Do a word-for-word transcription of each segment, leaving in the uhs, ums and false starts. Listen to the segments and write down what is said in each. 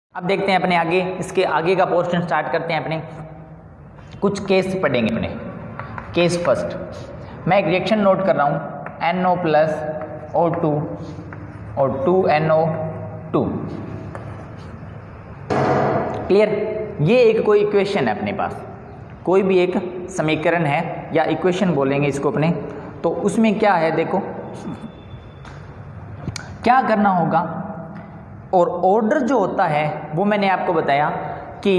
अब देखते हैं अपने आगे, इसके आगे का पोर्शन स्टार्ट करते हैं। अपने कुछ केस पढ़ेंगे। अपने केस फर्स्ट मैं एक रिएक्शन नोट कर रहा हूँ, N O plus O two और two N O two. Clear? ये एक कोई इक्वेशन है अपने पास, कोई भी एक समीकरण है या इक्वेशन बोलेंगे इसको अपने। तो उसमें क्या है, देखो क्या करना होगा। और ऑर्डर जो होता है वो मैंने आपको बताया कि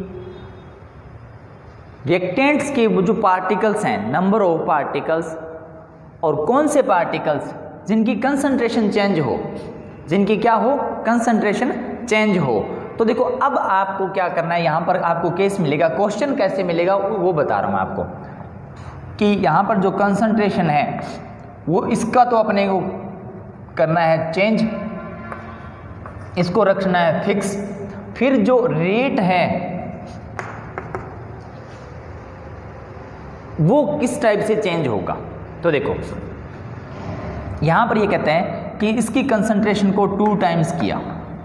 रिएक्टेंट्स के जो पार्टिकल्स हैं, नंबर ऑफ पार्टिकल्स, और कौन से पार्टिकल्स जिनकी कंसंट्रेशन चेंज हो, जिनकी क्या हो, कंसंट्रेशन चेंज हो। तो देखो अब आपको क्या करना है, यहां पर आपको केस मिलेगा। क्वेश्चन कैसे मिलेगा वो बता रहा हूं मैं आपको कि यहां पर जो कंसंट्रेशन है वो इसका तो अपने को करना है चेंज, इसको रखना है फिक्स। फिर जो रेट है वो किस टाइप से चेंज होगा। तो देखो यहां पर ये कहते हैं कि इसकी कंसंट्रेशन को टू टाइम्स किया।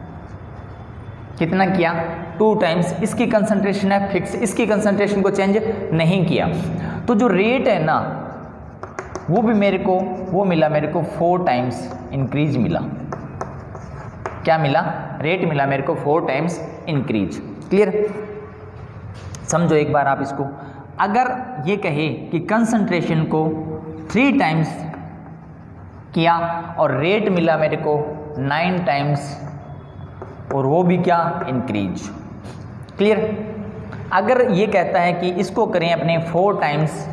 कितना किया? Two times. इसकी कंसंट्रेशन है फिक्स, इसकी कंसंट्रेशन को चेंज नहीं किया। तो जो रेट है ना वो भी मेरे को वो मिला, मेरे को फोर टाइम्स इंक्रीज मिला। क्या मिला? रेट मिला मेरे को फोर टाइम्स इंक्रीज। क्लियर? समझो एक बार आप इसको। अगर ये कहे कि कंसंट्रेशन को थ्री टाइम्स किया और रेट मिला मेरे को नाइन टाइम्स, और वो भी क्या? इंक्रीज। क्लियर? अगर ये कहता है कि इसको करें अपने फोर टाइम्स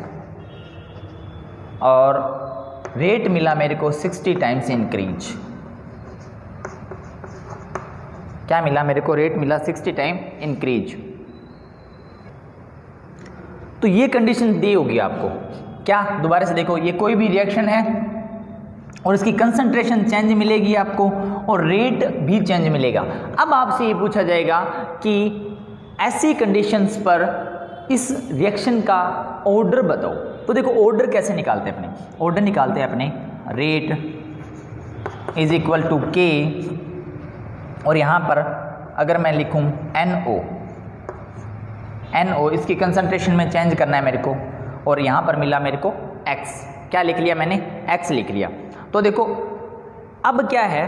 और रेट मिला मेरे को सिक्सटी टाइम्स इंक्रीज। क्या मिला मेरे को? रेट मिला सिक्सटी टाइम इंक्रीज। तो ये कंडीशन दी होगी आपको। क्या? दोबारा से देखो, ये कोई भी रिएक्शन है और इसकी कंसंट्रेशन चेंज मिलेगी आपको और रेट भी चेंज मिलेगा। अब आपसे ये पूछा जाएगा कि ऐसी कंडीशंस पर इस रिएक्शन का ऑर्डर बताओ। तो देखो ऑर्डर कैसे निकालते हैं अपने? ऑर्डर निकालते हैं अपने, रेट इज इक्वल टू के, और यहां पर अगर मैं लिखूं एन ओ, एन ओ इसकी कंसंट्रेशन में चेंज करना है मेरे को, और यहां पर मिला मेरे को एक्स। क्या लिख लिया मैंने? एक्स लिख लिया। तो देखो अब क्या है,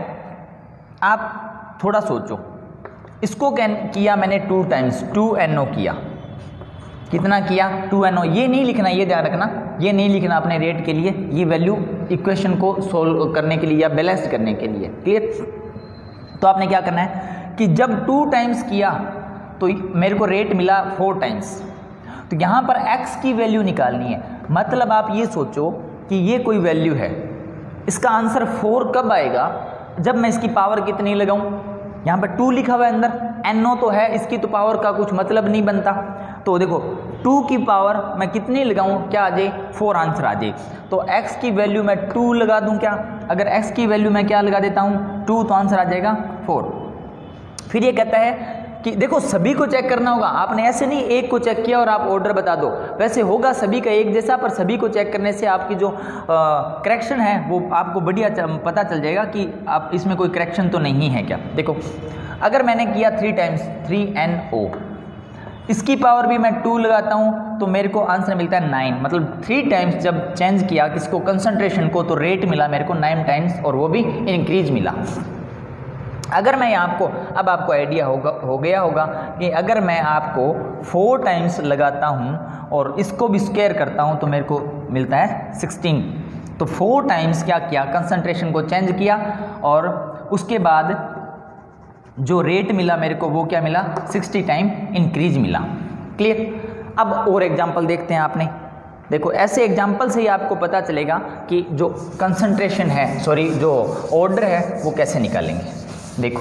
आप थोड़ा सोचो। इसको किया मैंने two times, two N O किया। कितना किया? Two N O. ये नहीं लिखना, ये ध्यान रखना, ये नहीं लिखना अपने रेट के लिए, ये वैल्यू इक्वेशन को सोल्व करने के लिए या बैलेंस करने के लिए। क्लियर? तो आपने क्या करना है कि जब टू टाइम्स किया तो मेरे को रेट मिला फोर टाइम्स, तो यहाँ पर x की वैल्यू निकालनी है। मतलब आप ये सोचो कि ये कोई वैल्यू है, इसका आंसर फोर कब आएगा? जब मैं इसकी पावर कितनी लगाऊं। यहाँ पर टू लिखा हुआ है अंदर, एन ओ तो है, इसकी तो पावर का कुछ मतलब नहीं बनता। तो देखो टू की पावर मैं कितनी लगाऊं, क्या आ जाए? फोर आंसर आ जाए। तो x की वैल्यू मैं टू लगा दूं। क्या? अगर x की वैल्यू मैं क्या लगा देता हूं? टू, तो आंसर आ जाएगा फोर। फिर ये कहता है कि देखो सभी को चेक करना होगा। आपने ऐसे नहीं एक को चेक किया और आप ऑर्डर बता दो, वैसे होगा सभी का एक जैसा, पर सभी को चेक करने से आपकी जो करेक्शन है वो आपको बढ़िया पता चल जाएगा कि आप इसमें कोई करेक्शन तो नहीं है क्या। देखो अगर मैंने किया three times three N O, इसकी पावर भी मैं टू लगाता हूं तो मेरे को आंसर मिलता है नाइन। मतलब थ्री टाइम्स जब चेंज किया किसको? कंसंट्रेशन को, तो रेट मिला मेरे को नाइन टाइम्स और वो भी इंक्रीज मिला। अगर मैं आपको, अब आपको आइडिया होगा हो गया होगा कि अगर मैं आपको फोर टाइम्स लगाता हूं और इसको भी स्क्वायर करता हूं तो मेरे को मिलता है सिक्सटीन। तो फोर टाइम्स क्या किया? कंसंट्रेशन को चेंज किया और उसके बाद जो रेट मिला मेरे को वो क्या मिला? सिक्सटी टाइम इंक्रीज मिला। क्लियर? अब और एग्जांपल देखते हैं आपने। देखो ऐसे एग्जांपल से ही आपको पता चलेगा कि जो कंसंट्रेशन है, सॉरी जो ऑर्डर है वो कैसे निकालेंगे। देखो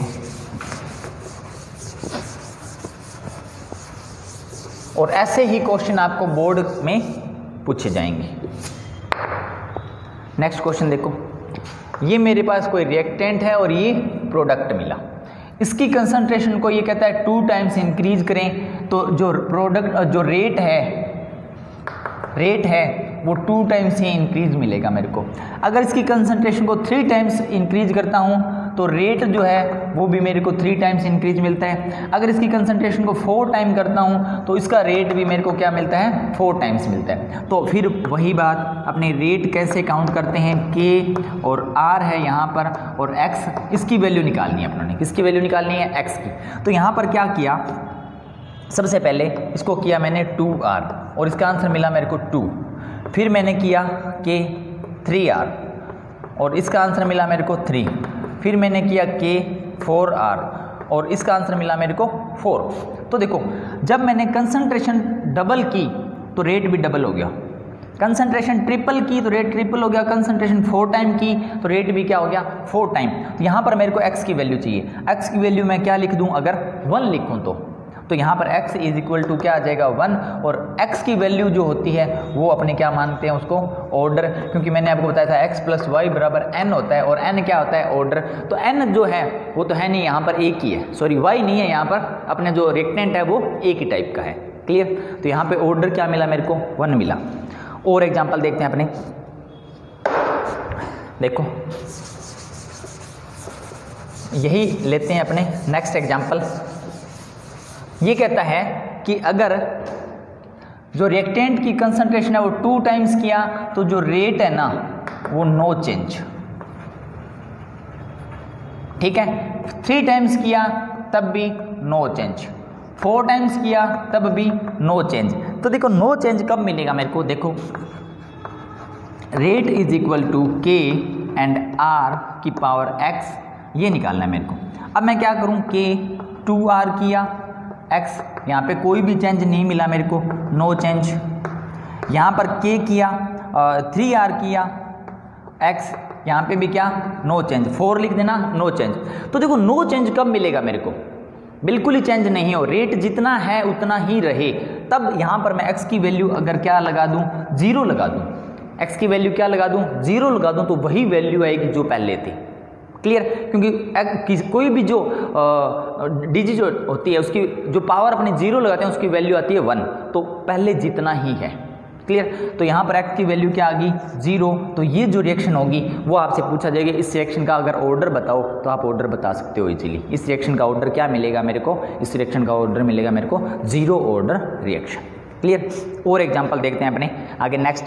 और ऐसे ही क्वेश्चन आपको बोर्ड में पूछे जाएंगे। नेक्स्ट क्वेश्चन देखो, ये मेरे पास कोई रिएक्टेंट है और ये प्रोडक्ट मिला। इसकी कंसंट्रेशन को ये कहता है टू टाइम्स इंक्रीज करें, तो जो प्रोडक्ट जो रेट है रेट है वो टू टाइम्स ही इंक्रीज मिलेगा मेरे को। अगर इसकी कंसंट्रेशन को थ्री टाइम्स इंक्रीज करता हूँ तो रेट जो है वो भी मेरे को थ्री टाइम्स इंक्रीज मिलता है। अगर इसकी कंसंट्रेशन को फोर टाइम करता हूँ तो इसका रेट भी मेरे को क्या मिलता है, फोर टाइम्स मिलता है। तो फिर वही बात, अपने रेट कैसे काउंट करते हैं, के और आर है यहाँ पर और एक्स, इसकी वैल्यू निकालनी है अपने, किसकी वैल्यू निकालनी है, एक्स की। तो यहाँ पर क्या किया, सबसे पहले इसको किया मैंने टू आर और इसका आंसर मिला मेरे को टू। फिर मैंने किया के थ्री आर और इसका आंसर मिला मेरे को थ्री। फिर मैंने किया के फोर आर और इसका आंसर मिला मेरे को फोर। तो देखो, जब मैंने कंसंट्रेशन डबल की तो रेट भी डबल हो गया, कंसंट्रेशन ट्रिपल की तो रेट ट्रिपल हो गया, कंसंट्रेशन फोर टाइम की तो रेट भी क्या हो गया, फोर टाइम। तो यहाँ पर मेरे को x की वैल्यू चाहिए। x की वैल्यू मैं क्या लिख दूँ, अगर वन लिखूँ तो तो यहाँ पर x इज इक्वल टू क्या आ जाएगा, वन। और x की वैल्यू जो होती है वो अपने क्या मानते हैं उसको, ऑर्डर, क्योंकि मैंने आपको बताया था x प्लस वाई बराबर n होता है और n क्या होता है, ऑर्डर। तो n जो है वो तो है नहीं, यहाँ पर एक ही है, सॉरी y नहीं है, यहाँ पर अपने जो रिएक्टेंट है वो एक ही टाइप का है। क्लियर। तो यहाँ पे ऑर्डर क्या मिला मेरे को, वन मिला। और एग्जाम्पल देखते हैं अपने, देखो यही लेते हैं अपने नेक्स्ट एग्जाम्पल। ये कहता है कि अगर जो रिएक्टेंट की कंसंट्रेशन है वो टू टाइम्स किया तो जो रेट है ना वो नो चेंज, ठीक है। थ्री टाइम्स किया तब भी नो चेंज, फोर टाइम्स किया तब भी नो चेंज। तो देखो नो चेंज कब मिलेगा मेरे को, देखो rate is equal to K and R की पावर एक्स, ये निकालना है मेरे को। अब मैं क्या करूं, के टू आर किया, एक्स यहाँ पे कोई भी चेंज नहीं मिला मेरे को, नो चेंज। यहाँ पर के किया, थ्री आर किया, एक्स यहाँ पे भी क्या, नो चेंज। फोर लिख देना, नो चेंज। तो देखो नो चेंज कब मिलेगा मेरे को, बिल्कुल ही चेंज नहीं हो, रेट जितना है उतना ही रहे, तब यहाँ पर मैं x की वैल्यू अगर क्या लगा दूँ, जीरो लगा दूँ, x की वैल्यू क्या लगा दूँ, जीरो लगा दूँ, तो वही वैल्यू आएगी जो पहले थी। क्लियर। क्योंकि कोई भी जो डिजिट जो होती है उसकी जो पावर अपने जीरो लगाते हैं उसकी वैल्यू आती है वन, तो पहले जितना ही है। क्लियर। तो यहाँ पर x की वैल्यू क्या आ गई, जीरो। तो ये जो रिएक्शन होगी वो आपसे पूछा जाएगा, इस रिएक्शन का अगर ऑर्डर बताओ तो आप ऑर्डर बता सकते हो इजीली। इस रिएक्शन का ऑर्डर क्या मिलेगा मेरे को, इस रिएक्शन का ऑर्डर मिलेगा मेरे को जीरो ऑर्डर रिएक्शन। क्लियर। और एग्जाम्पल देखते हैं अपने आगे नेक्स्ट।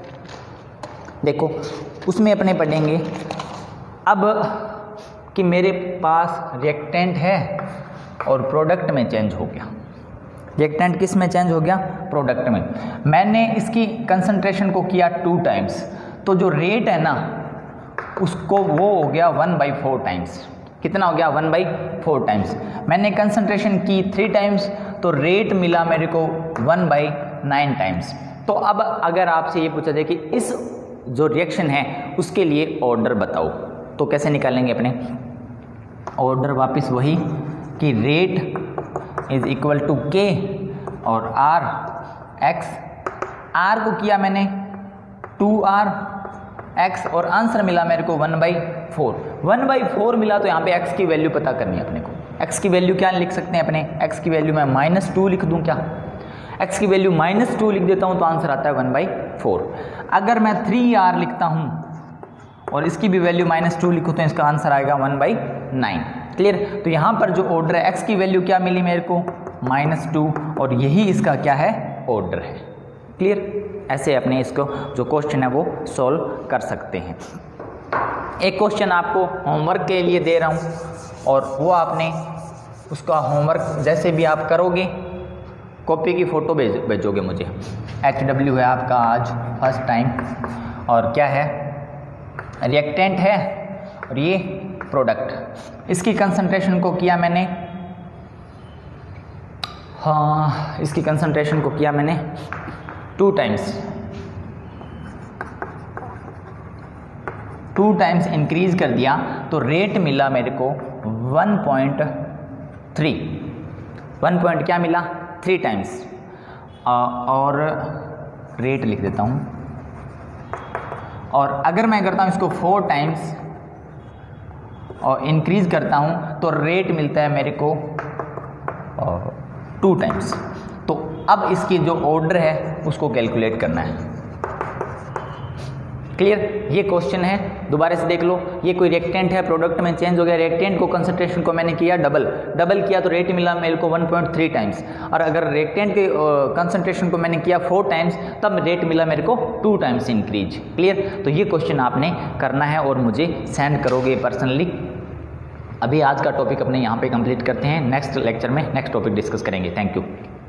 देखो उसमें अपने पढ़ेंगे अब कि मेरे पास रिएक्टेंट है और प्रोडक्ट में चेंज हो गया। रिएक्टेंट किस में चेंज हो गया, प्रोडक्ट में। मैंने इसकी कंसंट्रेशन को किया टू टाइम्स, तो जो रेट है ना उसको वो हो गया वन बाई फोर टाइम्स। कितना हो गया, वन बाई फोर टाइम्स। मैंने कंसंट्रेशन की थ्री टाइम्स तो रेट मिला मेरे को वन बाई नाइन टाइम्स। तो अब अगर आपसे ये पूछा जाए कि इस जो रिएक्शन है उसके लिए ऑर्डर बताओ, तो कैसे निकालेंगे अपने ऑर्डर, वापस वही कि रेट इज इक्वल टू के और आर एक्स। आर को किया मैंने टू आर एक्स और आंसर मिला मेरे को one by four. One by four मिला तो यहाँ पे एक्स की वैल्यू पता करनी है अपने को। एक्स की वैल्यू क्या लिख सकते हैं अपने, एक्स की वैल्यू मैं माइनस टू लिख दूँ क्या, एक्स की वैल्यू माइनस टू लिख देता हूँ तो आंसर आता है वन बाई फोर। अगर मैं थ्री आर लिखता हूँ और इसकी भी वैल्यू माइनस टू लिखूँ तो इसका आंसर आएगा वन बाई नाइन। क्लियर। तो यहाँ पर जो ऑर्डर है एक्स की वैल्यू क्या मिली मेरे को, माइनस टू, और यही इसका क्या है, ऑर्डर है। क्लियर। ऐसे अपने इसको जो क्वेश्चन है वो सॉल्व कर सकते हैं। एक क्वेश्चन आपको होमवर्क के लिए दे रहा हूँ और वो आपने उसका होमवर्क जैसे भी आप करोगे कॉपी की फ़ोटो भेज भेजोगे मुझे। एच डब्ल्यू है आपका आज फर्स्ट टाइम, और क्या है, रिएक्टेंट है और ये प्रोडक्ट। इसकी कंसंट्रेशन को किया मैंने, हाँ इसकी कंसंट्रेशन को किया मैंने two times two times increase कर दिया तो रेट मिला मेरे को one point three. One point क्या मिला, थ्री टाइम्स। और रेट लिख देता हूँ। और अगर मैं करता हूँ इसको फोर टाइम्स और इंक्रीज करता हूँ तो रेट मिलता है मेरे को टू टाइम्स। तो अब इसकी जो ऑर्डर है उसको कैलकुलेट करना है। क्लियर? ये क्वेश्चन है, दोबारा से देख लो। ये कोई रिएक्टेंट है, प्रोडक्ट में चेंज हो गया, रिएक्टेंट को कंसंट्रेशन को मैंने किया डबल, डबल किया तो रेट मिला मेरे को वन पॉइंट थ्री टाइम्स, और अगर रिएक्टेंट के कंसंट्रेशन को मैंने किया फोर टाइम्स तब रेट मिला मेरे को टू टाइम्स इंक्रीज। क्लियर? तो ये क्वेश्चन आपने करना है और मुझे सेंड करोगे पर्सनली। अभी आज का टॉपिक अपने यहाँ पे कंप्लीट करते हैं, नेक्स्ट लेक्चर में नेक्स्ट टॉपिक डिस्कस करेंगे। Thank you.